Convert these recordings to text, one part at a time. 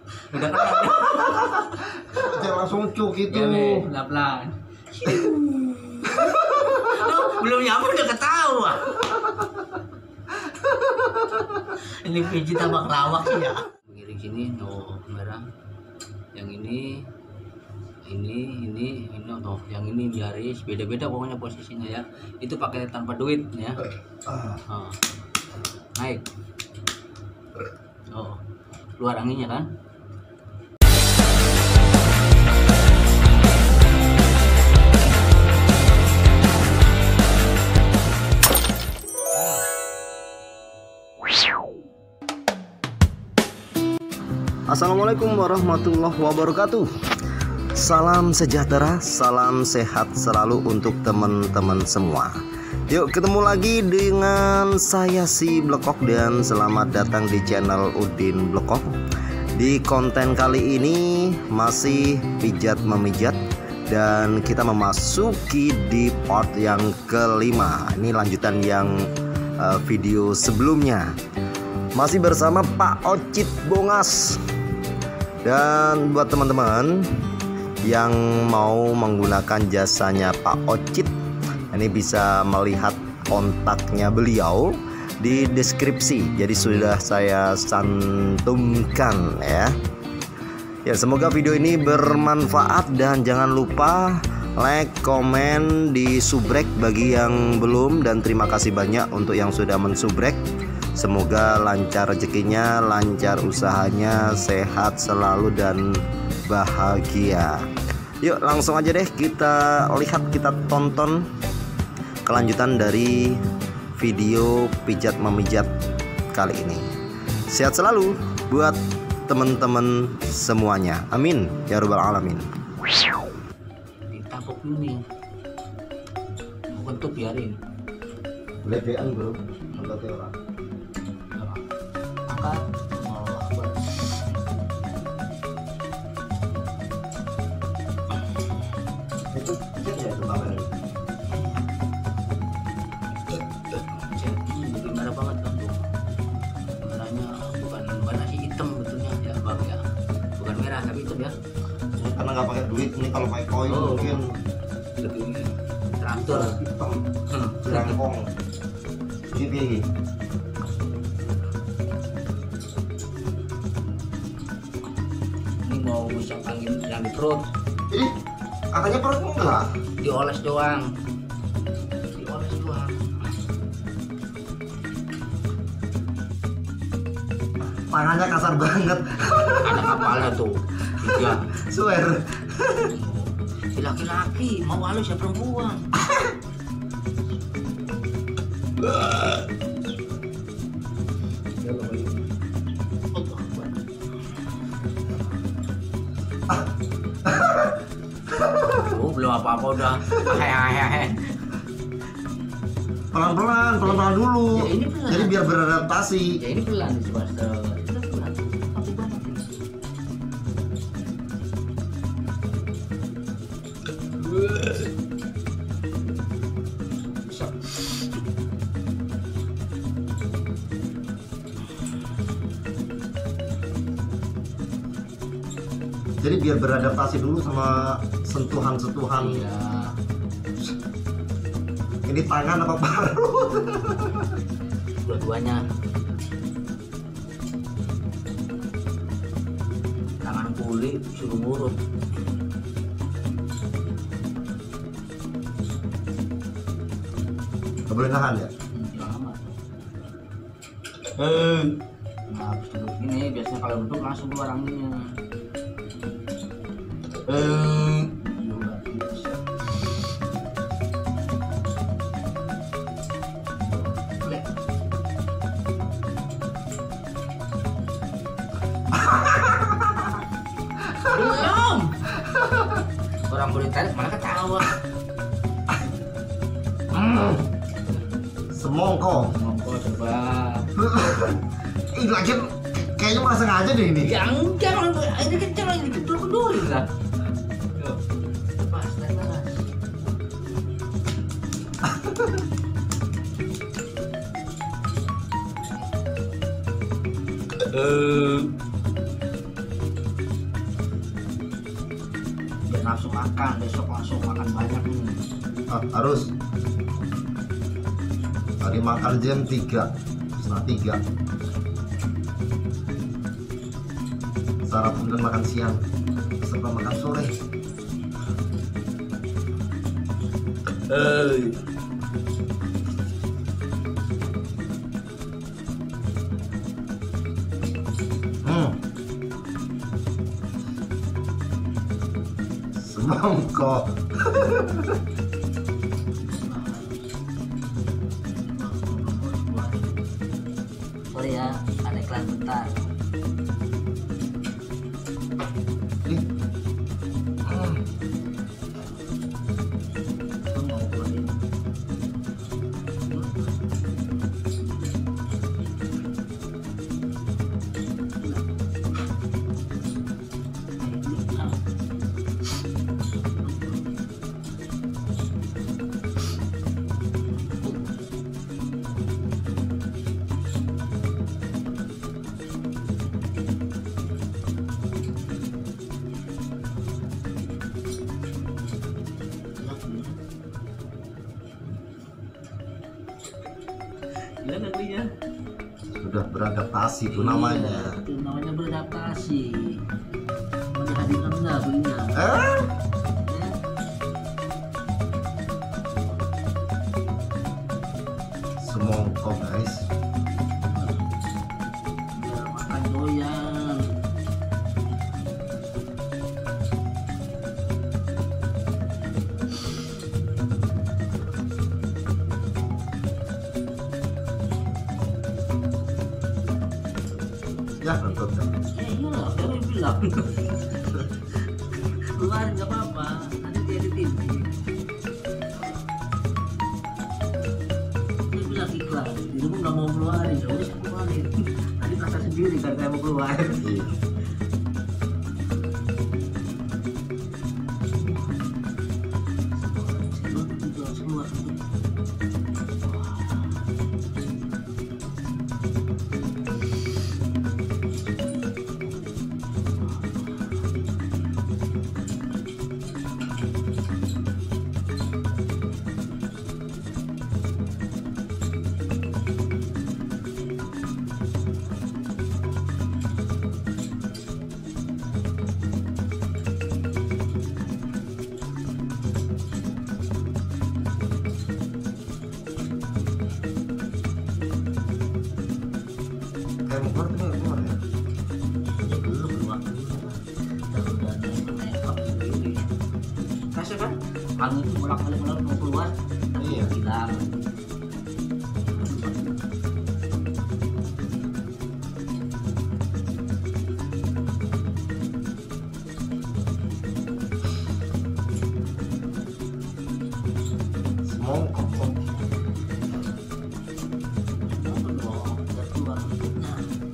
Udah kena. Jangan langsung cuk itu. Ya, pelan-pelan. Belum nyampe udah ketawa. Ini pijit tambah kelawak sih ya. Begini sini, merah. Yang ini oh, yang ini biaris beda-beda pokoknya posisinya ya. Itu pakai tanpa duit ya. Oh. Naik. Oh, keluar anginnya kan. Assalamualaikum warahmatullahi wabarakatuh. Salam sejahtera, salam sehat selalu untuk teman-teman semua. Yuk ketemu lagi dengan saya si Blekok dan selamat datang di channel Udin Blekok. Di konten kali ini masih pijat memijat dan kita memasuki di part yang kelima. Ini lanjutan yang video sebelumnya. Masih bersama Pak Ocit Bongas. Dan buat teman-teman yang mau menggunakan jasanya Pak Ocit, ini bisa melihat kontaknya beliau di deskripsi. Jadi sudah saya cantumkan ya. Ya, semoga video ini bermanfaat dan jangan lupa like, komen, di subrek bagi yang belum, dan terima kasih banyak untuk yang sudah mensubrek. Semoga lancar rezekinya, lancar usahanya, sehat selalu dan bahagia. Yuk langsung aja deh kita lihat, kita tonton kelanjutan dari video pijat memijat kali ini. Sehat selalu buat teman-teman semuanya. Amin ya rabbal alamin. Ditapuk ini. Bukan tuh biarin. Lebean bro, angkat orang. Angkat. Oh, apa? Itu ya itu kamera. Jadi merah banget kan tuh. Merahnya bukan nasi hitam betulnya ya bang ya. Bukan merah tapi hitam ya. Karena nggak pakai duit, ini kalau pakai koin mungkin lebih teratur. hitam, jerangkong. Ini piye? Ini mau bisa angin yang di perut. Ih, katanya perut enggak. Dioles doang. Dioles doang. Tangannya kasar banget. Ada kapalnya tuh. Tiga. Swear. Si laki-laki mau halus ya perempuan. Oh, belum apa-apa udah. Pelan-pelan dulu. Ya, ini pelan. Jadi biar beradaptasi. Ya ini pelan coba. Itu pelan. Tapi banget ini. Bisa. Jadi biar beradaptasi dulu sama sentuhan-sentuhan. Iya. Ini tangan apa parut? Dua-duanya. Tangan kuli suruh ngurut. Gak boleh nahan ya? Lama. Nah, habis duduk ini biasanya kalau duduk langsung keluar anginnya. Belum. Orang boleh tarik malah ketawa. Semongko. Monggo coba. Ih, lagi kayaknya malah sengaja deh ini. Ya enggak, ini kecil lagi kedul lah. Yuk. Lepas, lepas. biar nafsu makan, besok langsung makan banyak nih. Harus tadi makan jam 2:30 sarapan dan makan siang serta makan sore. Semangkok. Sorry ya, ada iklan bentar. Ih. Gila negerinya. Sudah beradaptasi itu namanya. Iya, itu namanya beradaptasi. Udah hadir anda belinya. Eh? Ya. Semongkok guys. Biar makan doyan. Ya betul. Iyalah, saya bilang. Keluarin nggak apa-apa, nanti dia ditindik. Dia bilang iklan, di rumah nggak mau keluarin, ya udah saya keluarin. Nanti merasa sendiri kan saya mau keluar. Iya. Keluar. Kayak mau keluar tuh keluar ya. Belum waktunya. Udah ada yang make up sendiri. Kasih kan? Angin itu bolak-balik mau keluar, tapi Iya. hilang. Semongkok. Apa dong? Udah keluar kulitnya.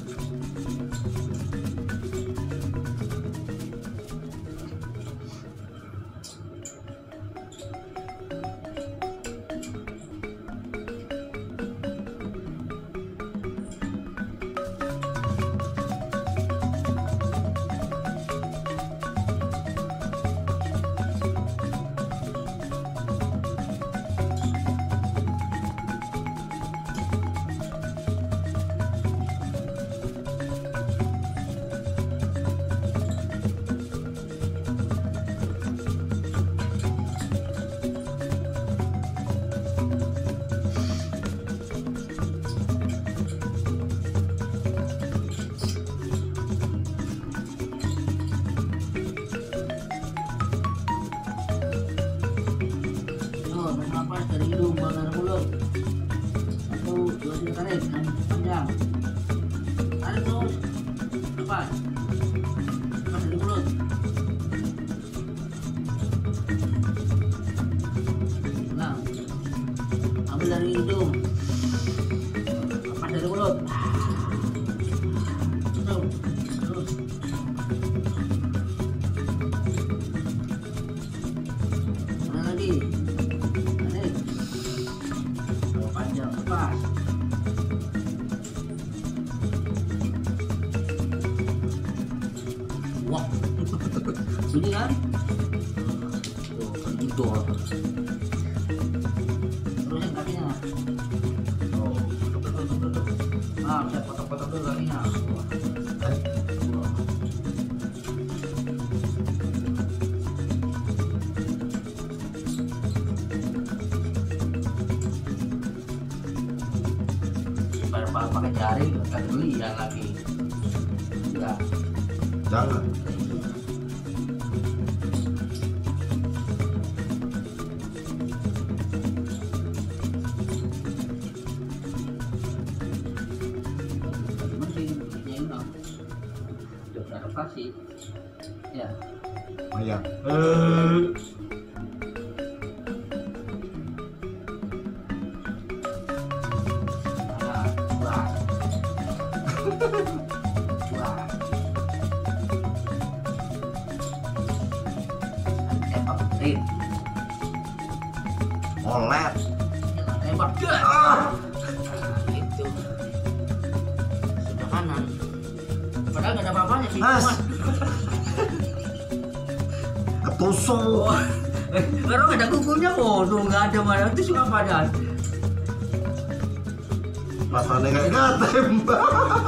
Tuh, tarik nafas dari hidung, bawa dari mulut. Satu, dua, tiga, tarik, panjang. Tarik terus. Nafas. Nafas dari mulut. Nah, ambil dari hidung. Nafas dari mulut. Terus. Mana lagi? Tarik. Bawa panjang, nafas. Wah, bunyi kan? tuh. Terusin kakinya. Oh, tuh. Nah, saya potong-potong dulu kakinya. Pakai jari kan beli ya lagi ya Jangan. pasti ya. Oh ya. Olet. Tembak. Gitu. Sebelah kanan. Padahal nggak ada apa-apanya sih. Ketusuk. Kalau nggak ada kukunya, bodoh nggak ada mana itu suka padan. Rasanya nggak tembak.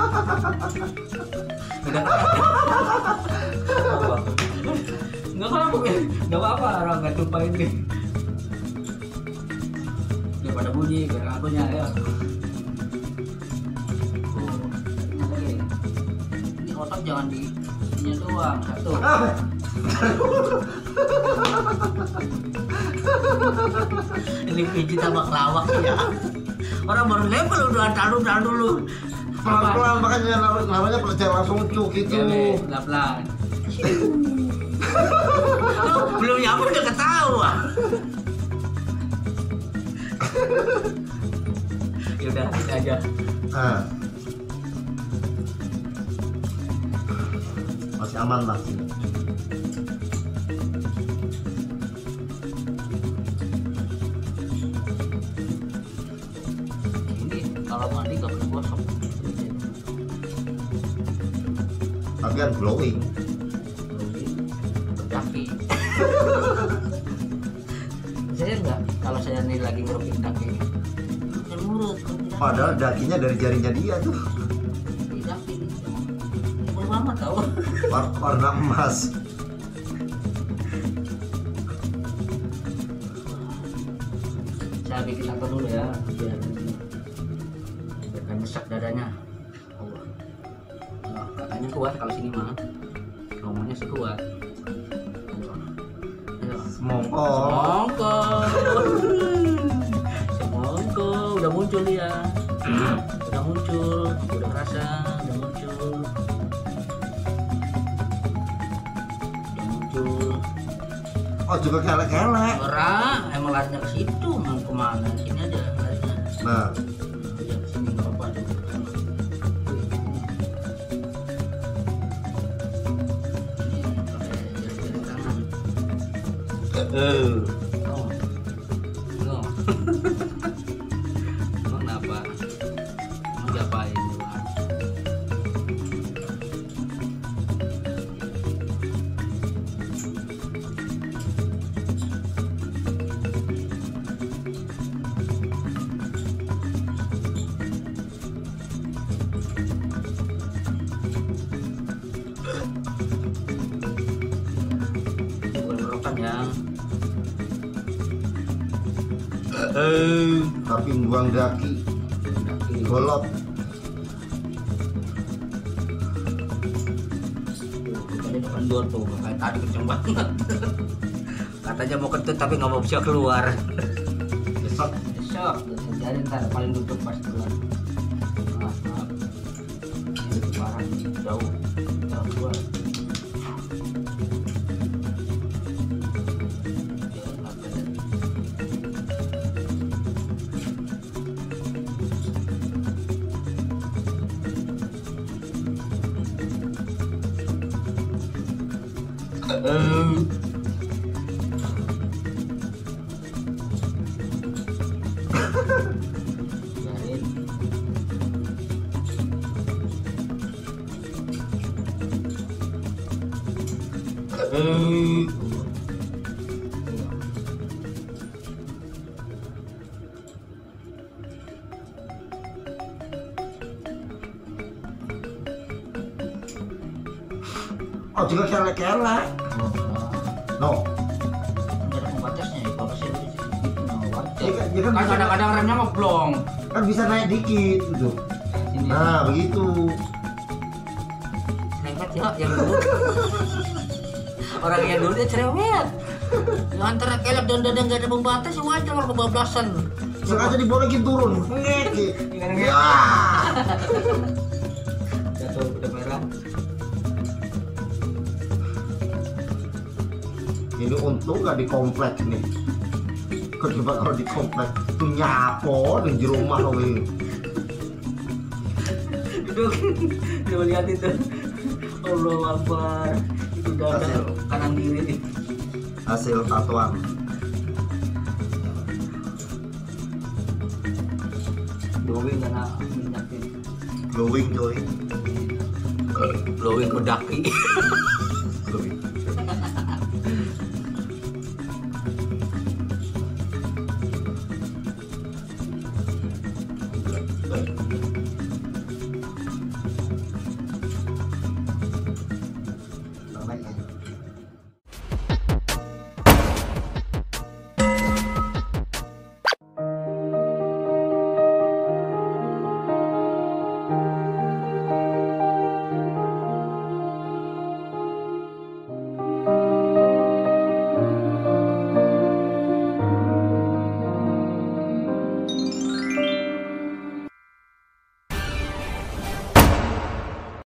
Nggak apa-apa, orang nggak tumpahin nih. Daripada bunyi, biar ngakunya ya. Ini otak jangan di ini doang, satu. Ini pijit sama kelawak ya. Orang baru level udah taruh dulu. Pelan-pelan makanya namanya pelajar langsung cuk gitu. Pelan-pelan. Belum nyampe udah ketawa. Yaudah, kita aja. Masih aman lah. Ini kalau mandi nggak pernah gosok. Tapi kan glowing. Kaki. Saya enggak, kalau saya nih lagi ngerupin kaki kan murut. Padahal dakinya dari jarinya dia tuh. Di kaki ini mama tahu Warna emas. Saya bikin apa dulu ya biar mesak dadanya. Nah, katanya kuat kalau sini mah ngomongnya sekuat. Semongko. Semongko udah muncul dia. Udah muncul, udah kerasa, udah muncul. Udah muncul. Oh juga kelek-kelek. Berak, emang larinya ke situ, mau kemana? Sini aja larinya. Nah, Ya, sini nggak apa-apa aja. Oh. Emang kenapa? Emang diapain? Bukan berokan ya. tapi buang daki golot. Tadi depan door tuh, kayak tadi kenceng banget. Katanya mau kentut tapi nggak mau bisa keluar. Besok Besok, jadi ntar paling tutup pas keluar. Maaf. Ini parah, jauh keluar. Biarin. Oh juga kelek-kelek. No. Nggak ada pembatasnya ya, kalau saya gitu wajar. Ya kan Kan bisa, kadang-kadang remnya ngeblong. kan bisa naik dikit gitu. Sini. Nah begitu. Nekat ya yang dulu. Orang yang dulu dia cerewet. Yang antara kelek dan dadang nggak ada pembatas ya wajar kalau kebablasan. Sengaja dibolehin turun. Ngek. Ya. Jatuh udah merah. Ini untung gak di komplek nih. Coba kalau di komplek itu nyapo di rumah we. Itu lihat itu. Allah Akbar. Itu dada Hasil. kanan kiri nih. Hasil tatoan. Glowing karena minyak ini. Glowing coy. Glowing kodaki. Glowing.